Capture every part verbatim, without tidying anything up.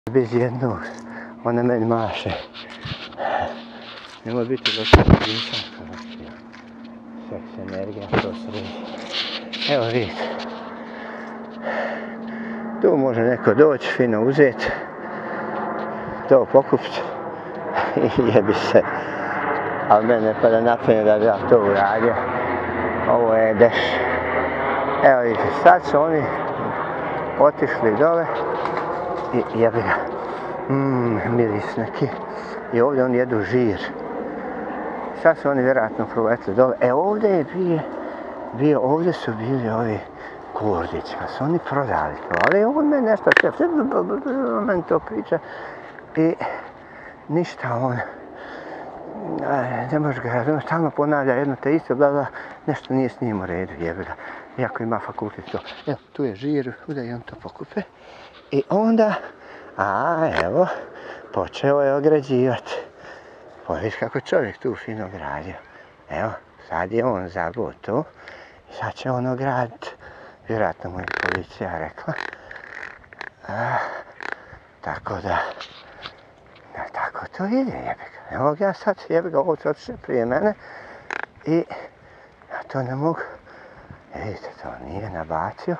Bez jednog, ona meni maše. Nemoj biti dosta nisam, seks, energija, to sredi. Evo vidite. Tu može neko doći, fino uzeti, to pokupiti i jebi se. Ali mene pa da napenje da bi ja to uradio. Ovo je deš. Evo vidite, sad su oni otišli dole i jebi ga. Mmm, miris neki. I ovdje oni jedu žir. Sad su oni vjerojatno proletili dole. E ovdje je bio, bio, ovdje su bili ovi Kurdići, pa su oni prodali to. Ali on meni nešto sve, meni to priča. I ništa on, ne može ga razumjeti, stalno ponavlja jedno te isto, bla bla, nešto nije s njim u redu, jebe ga. Iako ima fakultet to. Evo, tu je žir, da i on to pokupe. I onda, a evo, počeo je ograđivati. Pa viš kako čovjek tu fino gradio. Evo, sad je on zabao to. I sad će on ograditi. Vjerojatno mu je policija rekla. A, tako da, da, tako to ide, jebi ga. Ne mogu ja sad, jebi ga, ovo otišao prije mene. I ja to ne mogu. Vidite, to nije nabacio.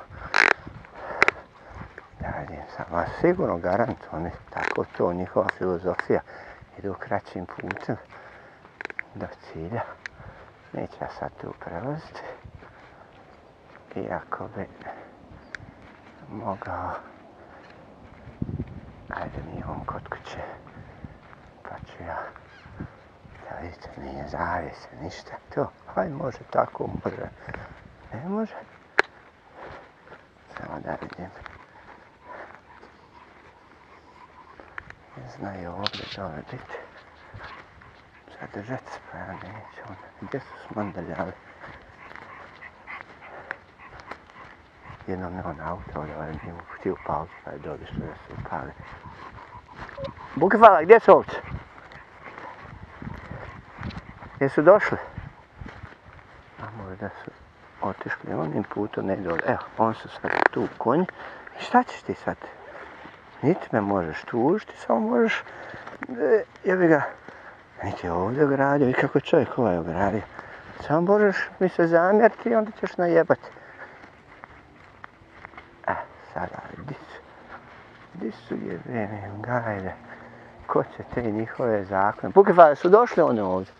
Da vidim sam, a sigurno garant, oni, tako to, njihova filozofija. Idu kraćim putem do cilja. Neće ja sad tu prelaziti. Iako bi mogao, ajde mi on kod kuće, pa ću ja, da vidite, nije zavise, ništa, to, hajde može tako, može, ne može, samo da vidim, ne znaju ovdje dole biti, zadržati se, pa ja neću, gdje su smandaljavi? Jednom ne on auto, ali nije mu htio upaliti, pa je dobišlo da se upali. Bukvala, gdje su ovce? Gdje su došli? A možda su otišli onim putom, ne dole. Evo, on su sad tu konji. I šta ćeš ti sad? Niti me možeš tužiti, samo možeš, e, jebi ga, niti je ovdje ogradio, i kako čovjek ovaj ogradio. Samo možeš mi se zamjeriti i onda ćeš najebati. Sada, di su, di su jebene gajde, ko će te njihove zakone, Bukefale su došli one ovdje.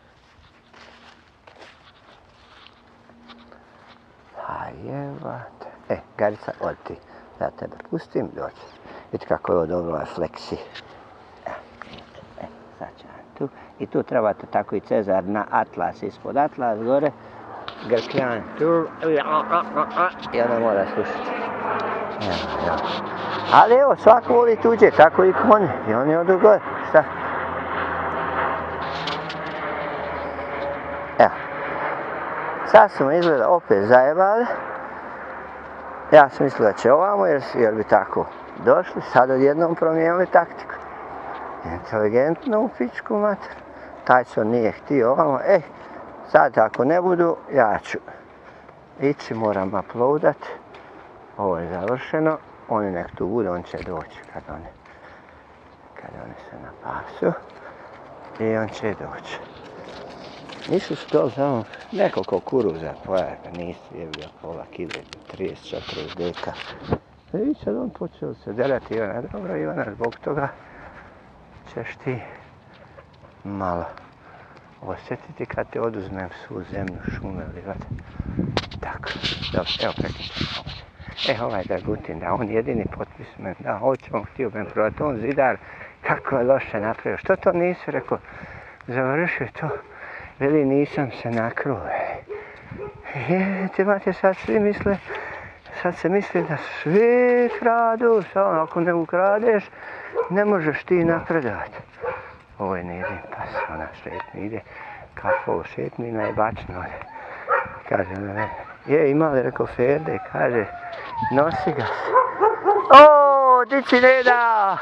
Pa jebate, e, Garica, odi ti, da tebe pustim, doći. Vidite kako je ovo dobro, ovaj fleksi. E, e, sad ću tu, i tu trebate tako i Cezar na atlas, ispod atlas, gore, Grkljan, tu, i onda mora slušati. Evo, evo. Ali evo, svako voli tuđe, tako i konje. I oni odu gore. Šta? Evo. Sad smo izgleda opet zajebali. Ja sam mislio da će ovamo, jer, jer bi tako došli. Sad odjednom promijenili taktiku. Inteligentno u pičku mater. Tyson nije htio ovamo. E, sad ako ne budu, ja ću ići, moram uploadat. Ovo je završeno, oni nek tu bude, on će doći kad oni, kad oni se napasu i on će doći. Nisu su to samo nekoliko kuruza pojaka, nisu jebio pola kile, trideset četrdeset deka. I sad on počeo se delati Ivana, dobro Ivana, zbog toga ćeš ti malo osjetiti kad te oduzmem svu zemlju, šume, livade. Tako, dobro, evo prekričam ovdje. E, ovaj Dragutin, da on jedini potpis me, da, hoće on htio me prodati, on zidar, kako je loše napravio, što to nisi, rekao, završio to, veli nisam se nakruo, je, te mate sad svi misle, sad se misli da svi kradu, samo ako ne ukradeš, ne možeš ti napredovati. Ovo je ne ide pas, ona šetni ide, kako šetni na jebačno, kaže na mene. Je, ima li, rekao Ferde, kaže, nosi ga se. O, di si ne da!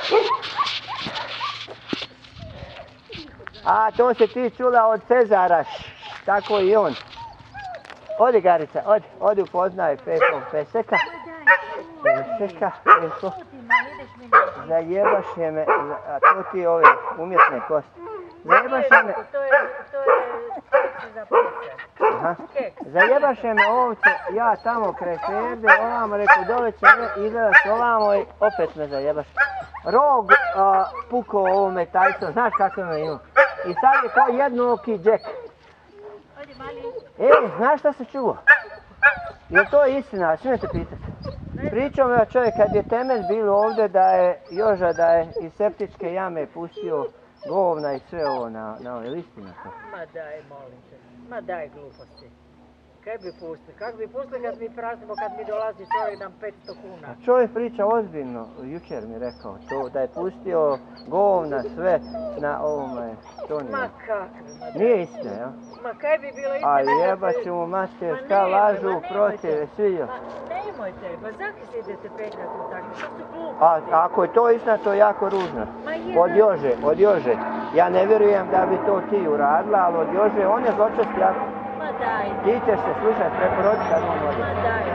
A, to se ti čula od Cezara, tako i on. Odi, Garica, odi, odi upoznaj Pepom Peseka. Čeka, eko. Zajebaše me, a to ti ove umjetne kosti. Zajebaše me... To je, to je keks za pise. Aha. Keks. Zajebaše me ovce, ja tamo kraj Ferbe, ovamo reku dole će me, izgledaš ovamo i opet me zajebaš. Rog a, pukao ovome tajcom, znaš kako me ima. I sad je to jednooki Jack. Odi mali. E, znaš šta se čuo? Jel to istina, smijem te pitati? Pričao me čovjek kad je temelj bilo ovdje da je Joža da je iz septičke jame pustio govna i sve ovo na, na ove istina to. Ma daj, molim te. Ma daj gluposti. Kaj bi pustili? Kako bi pustili kad mi praznimo, kad mi dolazi čovjek nam petsto kuna? A čovjek priča ozbiljno, jučer mi rekao, to da je pustio govna sve na ovome Toniju. Ma kakvi, ma daj. Nije istina, jel? Ma kaj bi bilo istina? A jebat ću mu mater, šta lažu protiv, sviđa. Ma nemojte, pa zaki se idete petljati u takve, to su gluposti. A ako je to istina, to je jako ružno. Ma je, Od da. Jože, od Jože. Ja ne vjerujem da bi to ti uradila, ali od Jože, on je zločest jako. Ma daj. Ti ćeš se slušat preporoditi kad on ode. Ma daj.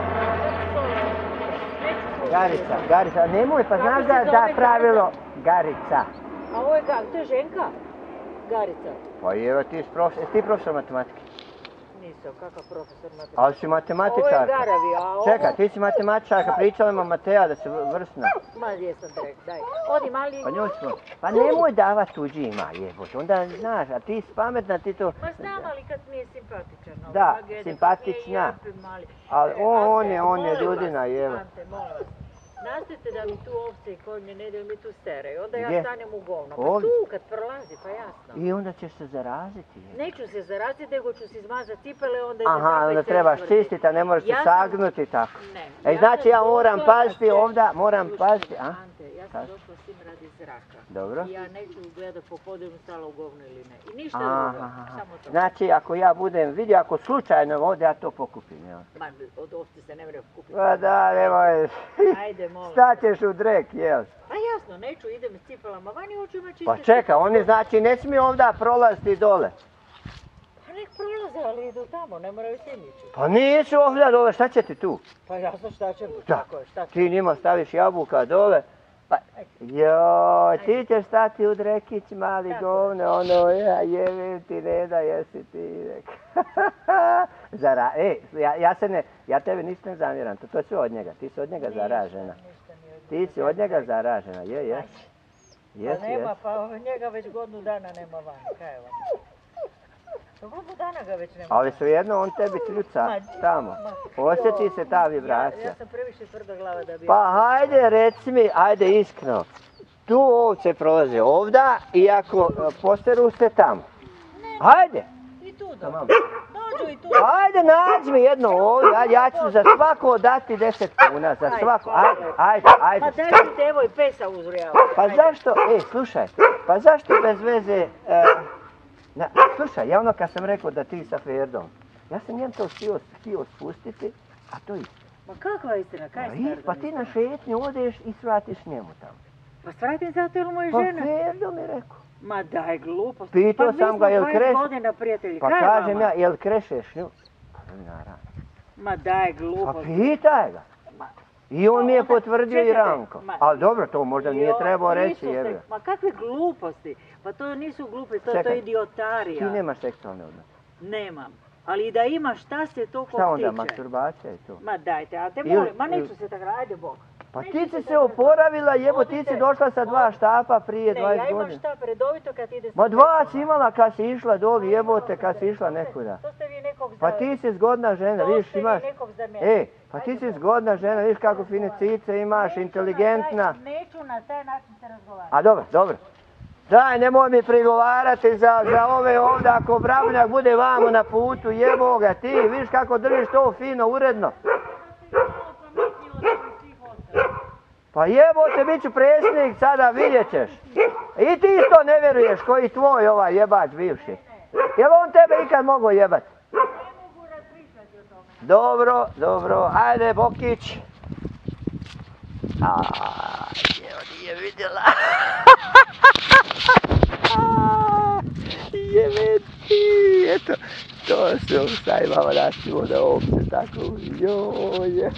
Garica, Garica, nemoj, pa znaš da, da pravilo Garica. A ovo je kako? To je ženka? Garica. Pa evo ti si profesor, ti profesor matematike. Nisam, kakav profesor matematike. Ali si matematičarka. Ovo je Garavi, a ovo... Čekaj, ti si matematičarka, pričala ima Mateja da se vrsna. Ma jesam te rekao, daj. Odi mali... Pa njoj smo, pa nemoj davat tuđima, jebote, onda znaš, a ti si pametna, ti to... Ma znam, ali kad mi je simpatičan. ovo, Da, Agede, simpatična. kako je japi mali. Ali E, on, on Ante, je, on je molim ljudina, vas, jel? Ante, molim vas. Nastojte da mi tu ovce i konje ne da mi tu stere. Onda Gdje? ja stanem u govno. Pa Ovdje? tu kad prolazi, pa jasno. I onda ćeš se zaraziti. Jel? Neću se zaraziti, nego ću si izmazati cipele, onda... Aha, onda trebaš čistiti, a ne moraš se Ja sam- sagnuti tako. Ne. E, znači ja sam moram došla paziti da se- ovdje, moram Slušaj, paziti, a? Ante, ja sam Kaži. došla s tim radi zraka. Dobro. I ja neću gledat po podijelu stala u govnu ili ne. I ništa Aha, drugo, aha. samo to. Znači, ako ja budem vidio, ako slučajno ovdje, ja to pokupim, jel? Ma, od ovce se ne mre kupiti. Pa da, nemoj, Ajde, molim. staćeš u drek, jel? A jasno, neću, idem s cipelama vani, hoću ima čiste Pa čeka, oni znači ne smiju ovdje prolaziti dole. Pa nek prolaze, ali idu tamo, ne moraju svi ići. Pa nisu ovdje dole, šta će ti tu? Pa jasno šta će, Da. tako je, šta će. Ti njima staviš jabuka dole, pa joj, ti ćeš stati u drekić, mali Tako. govne, ono, ja jevim ti, ne da jesi ti, rek. Zara, e, ja, ja se ne, ja tebi nisam zamjeram, to, to je sve od njega, ti si od njega Ništa, zaražena. ništa mi od Ti njega si od njega nema. zaražena, je, jes. Jes, Pa nema, jes. pa njega već godinu dana nema vani, kaj je vam? Pa godinu dana ga već nema. Ali svejedno on tebi kljuca Ma, tamo. ma, Osjeti se ta Ja, vibracija. ja sam previše tvrda glava da bi... Pa hajde reci mi, ajde iskreno. Tu ovce prolaze ovda i ako e, posteru se tamo. Hajde, I tu Tamam. dođu. Dođu i tu. hajde nađi mi jedno ovdje, ja, ja ću za svako dati deset kuna, za svako, ajde, ajde, Ma ajde. daj ti te evo i pesa uzrujava. Pa zašto, ej, slušaj, pa zašto bez veze, e, na, slušaj, ja ono kad sam rekao da ti sa Ferdom, ja sam njem to htio, htio spustiti, a to isto. Ma kakva istina, kaj Pa, si i, Ferdom pa ti istina? na šetnju odeš i svratiš njemu tamo. Pa svratim zato ili moja Pa žena? Ferdo mi rekao. Ma daj glupost. Pitao pa sam ga, jel mi smo kreš- dvadeset godina prijatelji, Pa kaj kažem vama? ja, jel krešeš nju? Pa naravno. Ma daj Pa glupost. pitaj ga. Ma, I on Pa mi je onda, potvrdio i čekajte, Ranko. ma- Ali dobro, to možda nije joj, trebao nisu reći, se- jebe. Ma kakve gluposti. Pa to nisu gluposti, to, to Čekaj, je idiotarija. Ti nemaš seksualne odnose. Nemam. Ali i da imaš, šta se to kog Šta onda, tiče? masturbacija i to? Ma dajte, a te Ili- molim, ma ili- neću se tako, ajde Bog. Pa Neću ti si se tako- oporavila, jebo, ti si Odite, došla sa dva odite. štapa prije Ne, ja dvadeset imam godina. štap redovito kad ide Ma dva si imala kad si išla doli, jebote, kad si išla nekuda. To ste vi nekog Pa za- ti si zgodna žena, to vidiš, ste vi imaš... nekog za mene. E, pa ti Ajde si Bog. zgodna žena, vidiš kako fine cice imaš, Neću na inteligentna. taj- Neću na taj način se razgovarati. A dobro, dobro. Daj, nemoj mi prigovarati za, za ove ovdje, ako Bravljak bude vamo na putu, jebo ga ti, vidiš kako držiš to fino, uredno. Pa jebote, bit ću predsjednik sada, vidjet ćeš. I ti isto ne vjeruješ, koji tvoj ovaj jebač bivši. Jel on tebe ikad mogao jebat? Dobro, dobro, ajde Bokić. A, evo nije vidjela. Jebe ti, eto, to Sve sajmava nasimo da ovce tako, joj,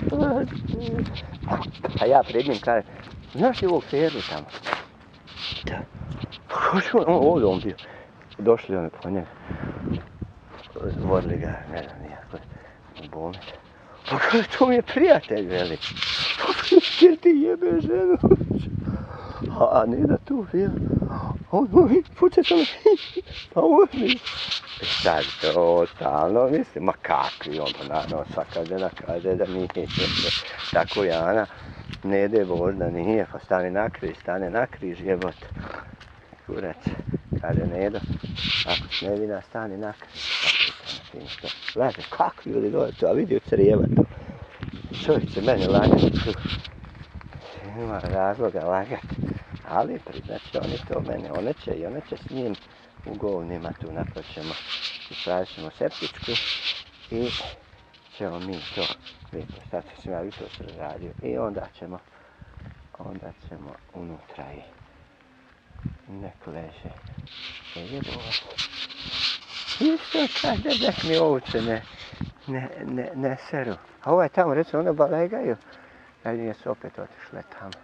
a ja pred njim kažem, znaš li ovog Ferlu tamo? Da. On, ovdje on bio. Došli oni po njega. Vodili ga, ne znam, nijako, u bolnicu. Pa kaže, to mi je prijatelj, veli. Jer ti jebe ženu. A, a ne da tu, jel? On, on, puče sam, a on mi. Sad, totalno, mislim, ma kakvi on, naravno, svaka žena kaže da nije. Tako Jana, ne ide možda nije, pa stane na križ, stane na križ, jebot. Kurac, kaže Nedo, ako se nevina, stane na križ. Gledajte, kakvi ljudi dole to, a vidi u crijeva to. Čovjek će mene lagati tu. Ima razloga lagati. Ali priznat će oni to mene, one će i one će s njim u govnima tu naplaćemo. Ispravit ćemo septičku i ćemo mi to lijepo stati sam ja jutro se radio i onda ćemo, onda ćemo unutra i nek leže. E jebovac. Isto kaže nek mi ovce ne, ne, ne, ne seru. A ovaj tamo recimo ono balegaju. Ajde su opet otišle tamo.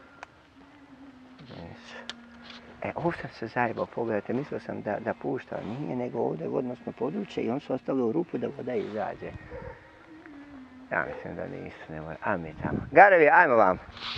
Nisu. E, ovdje sam se zajebao, pogledajte, mislio sam da, da pušta, nije nego ovdje vodnosno područje i on se ostavio u rupu da voda izađe. Ja mislim da nisu, ne mora, a mi tamo. Garevi, ajmo vam.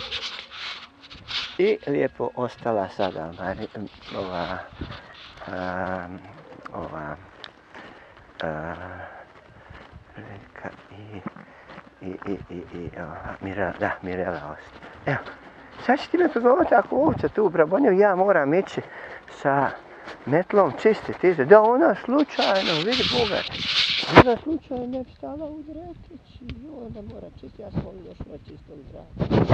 I lijepo ostala sada Mari, ova, um, ova, uh, Reka i, i, i, i, i, ova, Mirela, da, Mirela osta. Evo. Sad će ti me pozvati ako ovca tu u Brabonju, ja moram ići sa metlom čistiti. Da ona slučajno, vidi Boga, ona slučajno ne bi stala u dretić i onda mora čistiti, ja sam ovdje došla čisto u zrak.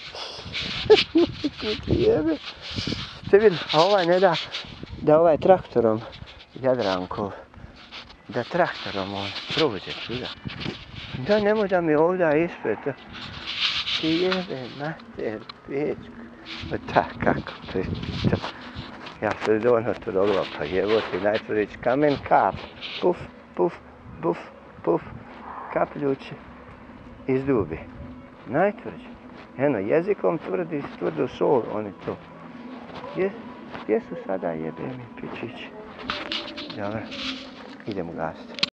Jebe. Ste vidjeli, a ovaj ne da, da ovaj traktorom, Jadrankov, da traktorom on prođe tuda. Da nemoj da mi ovdje ispred. Ti jebe, mater, pečku. Pa ta, kako priča. Ja se dono to dogla, pa jevo ti najtvorić kamen, kap. Puf, puf, puf, puf. Kapljuće. Izdubi. Najtvrđe. Eno, jezikom tvrdi, tvrdu sol, oni to. Gdje, gdje su sada jebe mi pičići? Dobro, idemo gasiti.